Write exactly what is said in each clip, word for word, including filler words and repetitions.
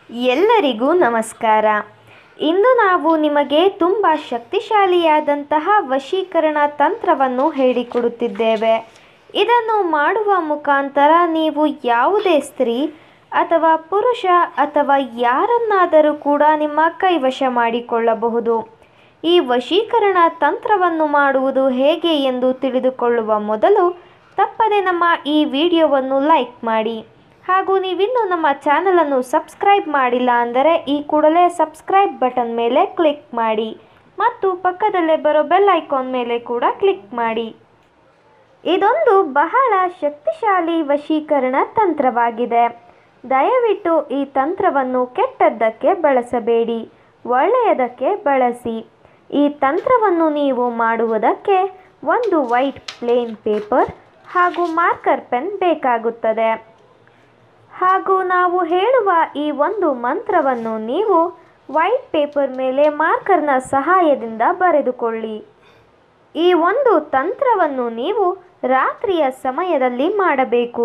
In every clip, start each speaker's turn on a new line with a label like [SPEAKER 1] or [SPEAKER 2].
[SPEAKER 1] ಎಲ್ಲರಿಗೂ ನಮಸ್ಕಾರ. ಇಂದು ನಾವು ನಿಮಗೆ ತುಂಬ ಶಕ್ತಿಶಾಲಿಯಾದಂತಹ ವಶೀಕರಣ ತಂತ್ರವನ್ನು ಹೇಳಿಕೊಡುತ್ತಿದ್ದೇವೆ. ಇದನ್ನು ಮಾಡುವ ಮುಖಾಂತರ ನೀವು ಯಾವುದೇ ಸ್ತ್ರೀ ಅಥವಾ ಪುರುಷ ಅಥವಾ ಯಾರನ್ನಾದರೂ ಕೂಡ ನಿಮ್ಮ ಕೈವಶ ಮಾಡಿಕೊಳ್ಳಬಹುದು. ಈ ವಶೀಕರಣ ತಂತ್ರವನ್ನು ಮಾಡುವುದು ಹೇಗೆ ಎಂದು ತಿಳಿದುಕೊಳ್ಳುವ ಮೊದಲು ತಪ್ಪದೆ ನಮ್ಮ ಈ ವಿಡಿಯೋವನ್ನು ಲೈಕ್ ಮಾಡಿ. ಹಾಗೂ ನೀವಿನ್ನೂ ನಮ್ಮ ಚಾನಲನ್ನು ಸಬ್ಸ್ಕ್ರೈಬ್ ಮಾಡಿಲ್ಲ ಅಂದರೆ ಈ ಕೂಡಲೇ ಸಬ್ಸ್ಕ್ರೈಬ್ ಬಟನ್ ಮೇಲೆ ಕ್ಲಿಕ್ ಮಾಡಿ ಮತ್ತು ಪಕ್ಕದಲ್ಲೇ ಬರೋ ಬೆಲ್ ಐಕಾನ್ ಮೇಲೆ ಕೂಡ ಕ್ಲಿಕ್ ಮಾಡಿ. ಇದೊಂದು ಬಹಳ ಶಕ್ತಿಶಾಲಿ ವಶೀಕರಣ ತಂತ್ರವಾಗಿದೆ. ದಯವಿಟ್ಟು ಈ ತಂತ್ರವನ್ನು ಕೆಟ್ಟದ್ದಕ್ಕೆ ಬಳಸಬೇಡಿ, ಒಳ್ಳೆಯದಕ್ಕೆ ಬಳಸಿ. ಈ ತಂತ್ರವನ್ನು ನೀವು ಮಾಡುವುದಕ್ಕೆ ಒಂದು ವೈಟ್ ಪ್ಲೇನ್ ಪೇಪರ್ ಹಾಗೂ ಮಾರ್ಕರ್ ಪೆನ್ ಬೇಕಾಗುತ್ತದೆ. ಹಾಗೂ ನಾವು ಹೇಳುವ ಈ ಒಂದು ಮಂತ್ರವನ್ನು ನೀವು ವೈಟ್ ಪೇಪರ್ ಮೇಲೆ ಮಾರ್ಕರ್ನ ಸಹಾಯದಿಂದ ಬರೆದುಕೊಳ್ಳಿ. ಈ ಒಂದು ತಂತ್ರವನ್ನು ನೀವು ರಾತ್ರಿಯ ಸಮಯದಲ್ಲಿ ಮಾಡಬೇಕು.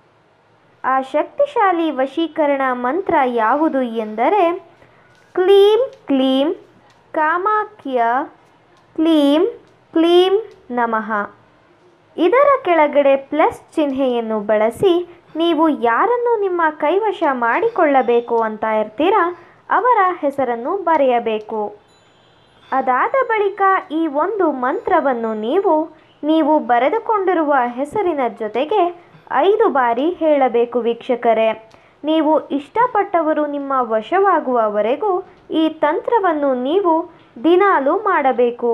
[SPEAKER 1] ಆ ಶಕ್ತಿಶಾಲಿ ವಶೀಕರಣ ಮಂತ್ರ ಯಾವುದು ಎಂದರೆ ಕ್ಲೀಂ ಕ್ಲೀಂ ಕಾಮಾಖ್ಯ ಕ್ಲೀಂ ಕ್ಲೀಂ ನಮಃ. ಇದರ ಕೆಳಗಡೆ ಪ್ಲಸ್ ಚಿಹ್ನೆಯನ್ನು ಬಳಸಿ ನೀವು ಯಾರನ್ನು ನಿಮ್ಮ ಕೈವಶ ಮಾಡಿಕೊಳ್ಳಬೇಕು ಅಂತ ಇರ್ತೀರಾ ಅವರ ಹೆಸರನ್ನು ಬರೆಯಬೇಕು. ಅದಾದ ಬಳಿಕ ಈ ಒಂದು ಮಂತ್ರವನ್ನು ನೀವು ನೀವು ಬರೆದುಕೊಂಡಿರುವ ಹೆಸರಿನ ಜೊತೆಗೆ ಐದು ಬಾರಿ ಹೇಳಬೇಕು. ವೀಕ್ಷಕರೇ, ನೀವು ಇಷ್ಟಪಟ್ಟವರು ನಿಮ್ಮ ವಶವಾಗುವವರೆಗೂ ಈ ತಂತ್ರವನ್ನು ನೀವು ದಿನಾಲೂ ಮಾಡಬೇಕು.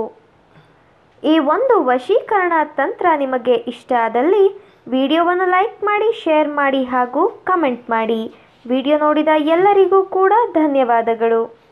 [SPEAKER 1] ಈ ಒಂದು ವಶೀಕರಣ ತಂತ್ರ ನಿಮಗೆ ಇಷ್ಟ ಆದಲ್ಲಿ ವಿಡಿಯೋವನ್ನು ಲೈಕ್ ಮಾಡಿ, ಶೇರ್ ಮಾಡಿ ಹಾಗೂ ಕಮೆಂಟ್ ಮಾಡಿ. ವಿಡಿಯೋ ನೋಡಿದ ಎಲ್ಲರಿಗೂ ಕೂಡ ಧನ್ಯವಾದಗಳು.